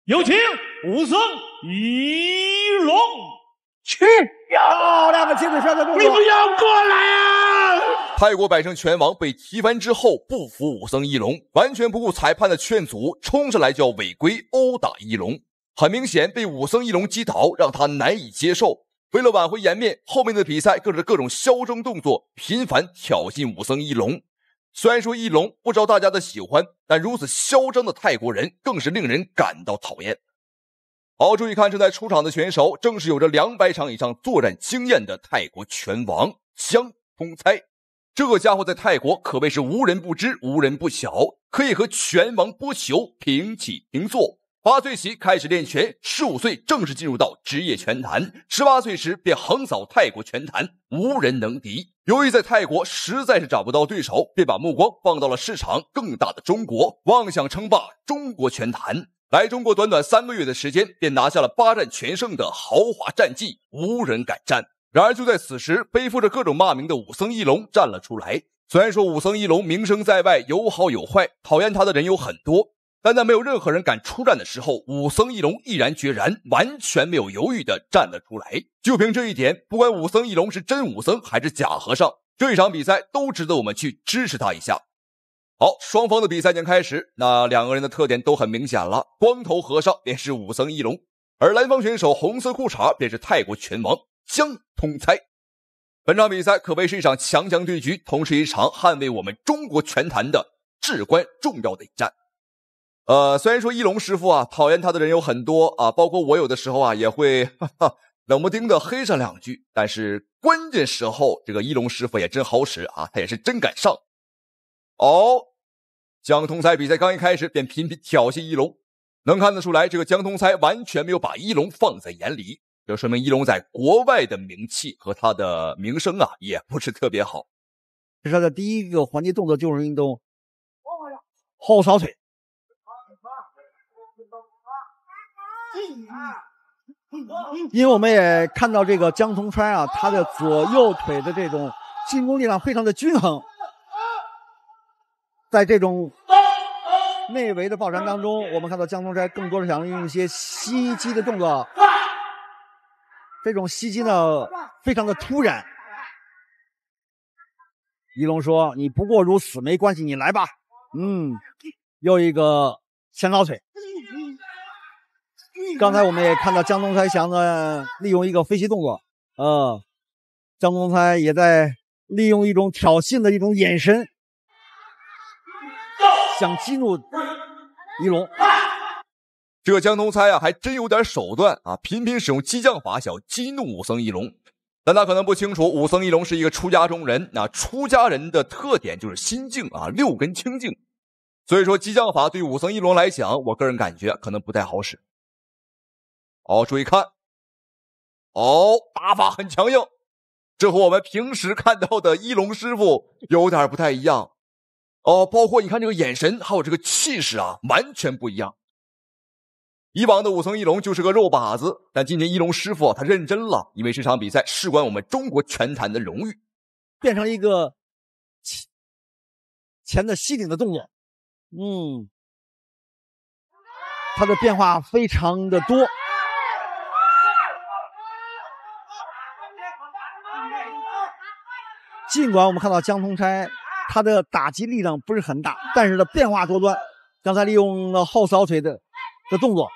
有请武僧一龙。 去！漂亮的亲嘴摔的动作！ 你不要过来啊！ 泰国百胜拳王被踢翻之后，不服武僧一龙，完全不顾裁判的劝阻，冲上来就要违规殴打一龙。很明显，被武僧一龙击倒，让他难以接受。为了挽回颜面，后面的比赛更是各种嚣张动作，频繁挑衅武僧一龙。虽然说一龙不招大家的喜欢，但如此嚣张的泰国人更是令人感到讨厌。好，注意看，正在出场的选手正是有着200场以上作战经验的泰国拳王姜通猜。这家伙在泰国可谓是无人不知无人不晓，可以和拳王波球平起平坐。8岁起开始练拳，15岁正式进入到职业拳坛，18岁时便横扫泰国拳坛，无人能敌。由于在泰国实在是找不到对手，便把目光放到了市场更大的中国，妄想称霸中国拳坛。来中国短短3个月的时间，便拿下了8战全胜的豪华战绩，无人敢战。然而就在此时，背负着各种骂名的武僧一龙站了出来。虽然说武僧一龙名声在外，有好有坏，讨厌他的人有很多，但在没有任何人敢出战的时候，武僧一龙毅然决然，完全没有犹豫地站了出来。就凭这一点，不管武僧一龙是真武僧还是假和尚，这一场比赛都值得我们去支持他一下。好，双方的比赛将开始，那2个人的特点都很明显了，光头和尚便是武僧一龙，而蓝方选手红色裤衩便是泰国拳王姜通猜。本场比赛可谓是一场强强对局，同时一场捍卫我们中国拳坛的至关重要的一战。虽然说一龙师傅啊，讨厌他的人有很多啊，包括我有的时候啊也会冷不丁的黑上2句，但是关键时候这个一龙师傅也真好使啊，他也是真敢上。姜通猜比赛刚一开始便频频挑衅一龙，能看得出来这个姜通猜完全没有把一龙放在眼里，这说明一龙在国外的名气和他的名声啊也不是特别好。 这是他的第一个环节动作，就是运动后扫腿。因为我们也看到这个姜通川啊，他的左右腿的这种进攻力量非常的均衡，在这种内围的抱缠当中，我们看到姜通川更多的想用一些袭击的动作，这种袭击呢非常的突然。一龙说：“你不过如此，没关系，你来吧。”又一个前扫腿。刚才我们也看到姜通猜想呢利用一个飞膝动作，姜通猜也在利用一种挑衅的一种眼神，想激怒一龙。 这个姜通猜啊还真有点手段啊，频频使用激将法想激怒武僧一龙。但他可能不清楚，武僧一龙是一个出家中人，那出家人的特点就是心静啊，6根清净。所以说激将法对武僧一龙来讲，我个人感觉可能不太好使。注意看，打法很强硬，这和我们平时看到的一龙师傅有点不太一样。包括你看这个眼神还有这个气势啊，完全不一样。以往的武僧一龙就是个肉靶子，但今年一龙师傅他认真了，因为这场比赛事关我们中国拳坛的荣誉， 变成一个前的膝顶的动作。他的变化非常的多。尽管我们看到姜通猜他的打击力量不是很大，但是他变化多端。刚才利用了后扫腿的动作，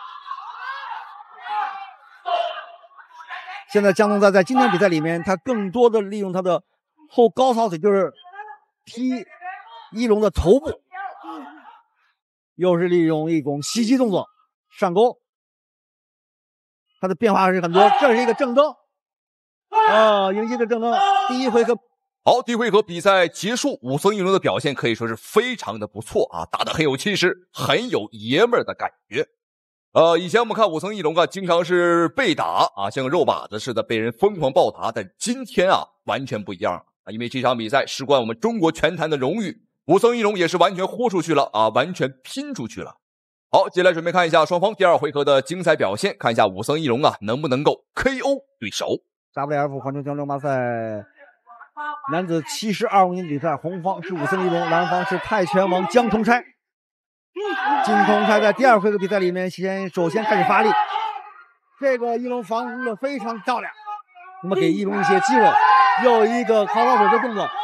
现在姜通猜在今天比赛里面，他更多的利用他的后高扫腿，就是踢一龙的头部，又是利用一种袭击动作上勾，他的变化是很多。这是一个正蹬，迎接的正蹬。第一回合， 好，第一回合比赛结束，武僧一龙的表现可以说是非常的不错啊，打得很有气势，很有爷们儿的感觉。以前我们看武僧一龙啊，经常是被打啊，像个肉靶子似的被人疯狂暴打，但今天啊完全不一样啊，因为这场比赛事关我们中国拳坛的荣誉，武僧一龙也是完全豁出去了啊，完全拼出去了。好，接下来准备看一下双方第2回合的精彩表现，看一下武僧一龙啊能不能够 KO 对手。 WF 环球强争霸赛男子72公斤比赛，红方是武僧一龙，蓝方是泰拳王姜通猜。 金通才在第2回合比赛里面首先开始发力，这个一龙防攻的非常漂亮，那么给一龙一些机会，又一个靠老手的动作。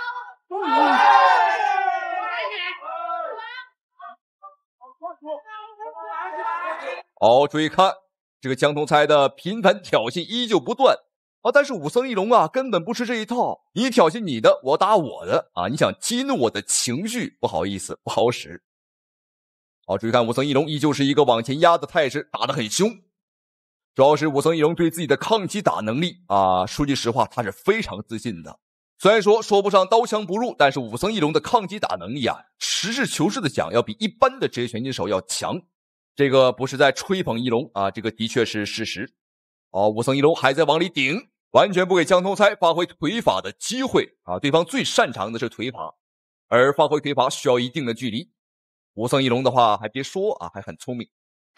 注意看这个江通猜的频繁挑衅依旧不断啊，但是武僧一龙啊根本不吃这一套，你挑衅你的，我打我的啊，你想激怒我的情绪，不好意思，不好使。注意看武僧一龙依旧是一个往前压的态势，打得很凶。主要是武僧一龙对自己的抗击打能力啊，说句实话他是非常自信的。虽然说不上刀枪不入，但是武僧一龙的抗击打能力啊，实事求是的讲要比一般的职业拳击手要强。这个不是在吹捧一龙啊，这个的确是事实。武僧一龙还在往里顶，完全不给江通猜发挥腿法的机会啊！对方最擅长的是腿法，而发挥腿法需要一定的距离。武僧一龙的话还别说啊，还很聪明。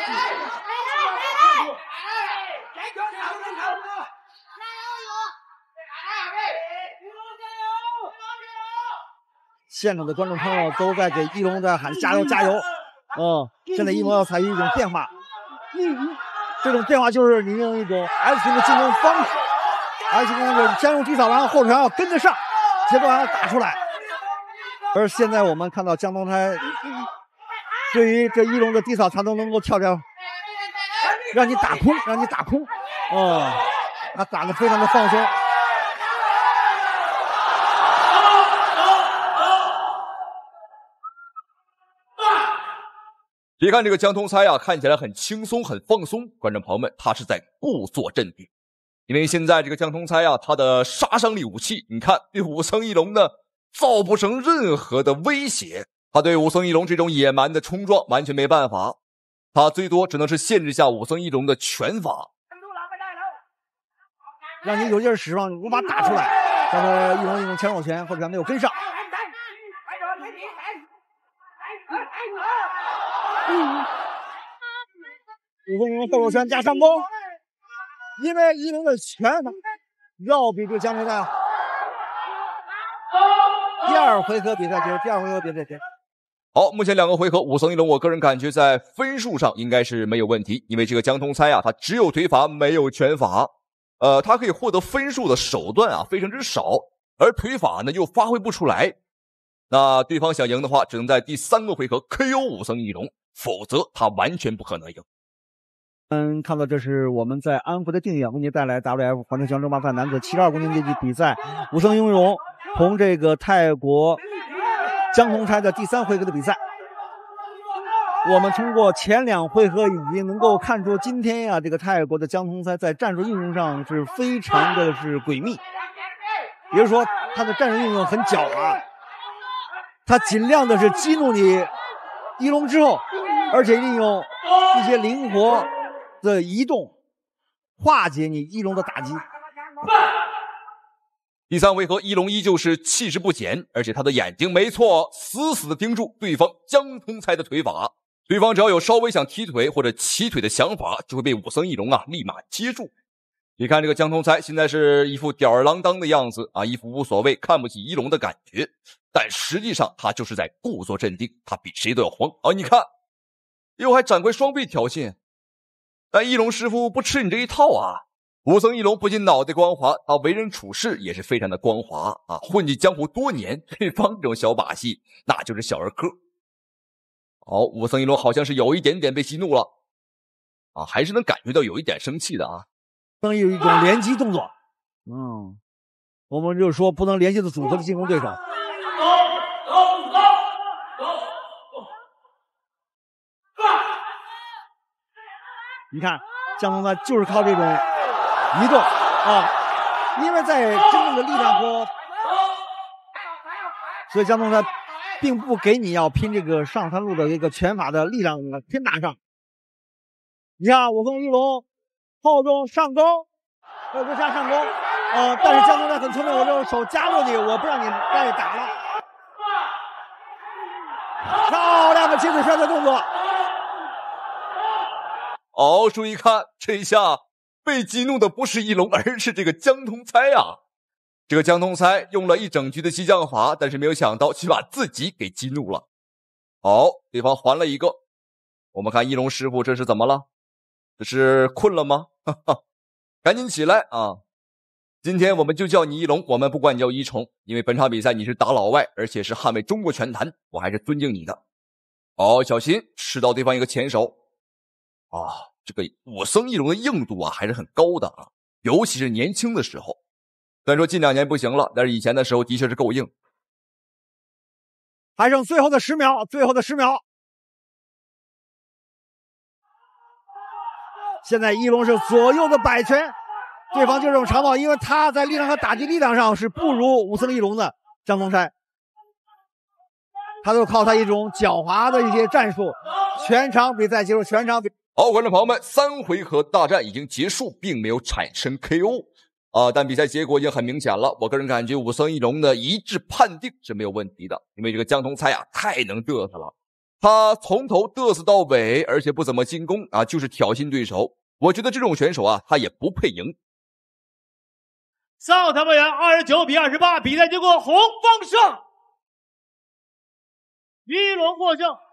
现场的观众朋友都在给一龙在喊加油加油。现在一龙要采取一种变化，这种变化就是你用一种 S 型的进攻方式，S 型的先用低扫，然后后场要跟得上，节奏还要打出来。而现在我们看到江东猜对于这一龙的低扫，他都能够跳掉，让你打空，他打得非常的放松。 别看这个江通猜啊，看起来很轻松很放松，观众朋友们，他是在故作镇定。因为现在这个江通猜啊，他的杀伤力武器，你看对武僧一龙呢造不成任何的威胁，他对武僧一龙这种野蛮的冲撞完全没办法，他最多只能是限制下武僧一龙的拳法， 让你有劲使上，无法打出来。但是一龙用前手拳或者还没有跟上。武僧一龙后手拳加上攻，因为一龙的拳法要比这个江通猜好。第2回合比赛结束。 好，目前2个回合，武僧一龙我个人感觉在分数上应该是没有问题，因为这个江通猜啊，他只有腿法没有拳法，他可以获得分数的手段啊非常之少，而腿法呢又发挥不出来。那对方想赢的话，只能在第3个回合 KO 武僧一龙，否则他完全不可能赢。 看到这是我们在安徽的定远为您带来 WF 环球强争霸赛男子72公斤阶级比赛，武僧一龙同这个泰国江通猜的第3回合的比赛。我们通过前2回合已经能够看出，今天呀，这个泰国的江通猜在战术运用上是非常的是诡秘，也就是说他的战术运用很狡猾，他尽量的是激怒你一龙之后，而且利用一些灵活的移动化解你一龙的打击。 第3回合，一龙依旧是气势不减，而且他的眼睛没错，死死的盯住对方江通猜的腿法。对方只要有稍微想踢腿或者起腿的想法，就会被武僧一龙啊立马接住。你看这个江通猜现在是一副吊儿郎当的样子啊，一副无所谓看不起一龙的感觉，但实际上他就是在故作镇定，他比谁都要慌啊！你看又还展开双臂挑衅，但一龙师傅不吃你这一套啊。武僧一龙不仅脑袋光滑，他为人处事也是非常的光滑啊！混迹江湖多年，对方这种小把戏那就是小儿科。好，武僧一龙好像是有一点点被激怒了啊，还是能感觉到有一点生气的啊。 有一种连击动作，我们就是说不能连续的组合的进攻对手。你看江通猜就是靠这种移动啊，因为在真正的力量所以江通猜并不给你要拼这个上三路的一个拳法的力量拼打上。你看武僧一龙后中上勾，后中下上勾，但是江通猜很聪明，我用手夹住你，我不让你再打了。漂亮的起腿摔的动作。 注意看，这一下被激怒的不是一龙，而是这个江通猜啊！这个江通猜用了一整局的激将法，但是没有想到却把自己给激怒了。 好，对方还了一个。我们看一龙师傅这是怎么了？这是困了吗？哈哈，赶紧起来啊！今天我们就叫你一龙，我们不管你叫一虫，因为本场比赛你是打老外，而且是捍卫中国拳坛，我还是尊敬你的。好，小心吃到对方一个前手。啊，这个武僧一龙的硬度啊还是很高的啊，尤其是年轻的时候。虽然说近2年不行了，但是以前的时候的确是够硬。 还剩最后的10秒，最后的10秒。现在一龙是左右的摆拳，对方就这种长跑，因为他在力量和打击力量上是不如武僧一龙的张宗山，他都靠他一种狡猾的一些战术。全场比赛结束，全场比好，观众朋友们，3回合大战已经结束，并没有产生 KO 但比赛结果已经很明显了。我个人感觉武僧一龙的一致判定是没有问题的，因为这个江同猜啊太能嘚瑟了，他从头嘚瑟到尾，而且不怎么进攻啊，就是挑衅对手。我觉得这种选手啊，他也不配赢。 上台表演29比28，比赛结果红方胜，一龙获胜。